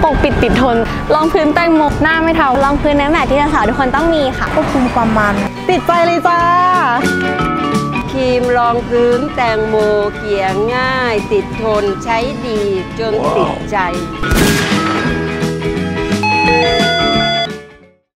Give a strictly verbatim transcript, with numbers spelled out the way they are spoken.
กปิดติดทนรองพื้นแตงโมหน้าไม่เทารองพื้นเนื้อแมทที่สาวทุกคนต้องมีค่ะควบคุมความมันติดใจเลยจ้าครีมรองพื้นแตงโมเกลี่ยง่ายติดทนใช้ดีจนติดใจ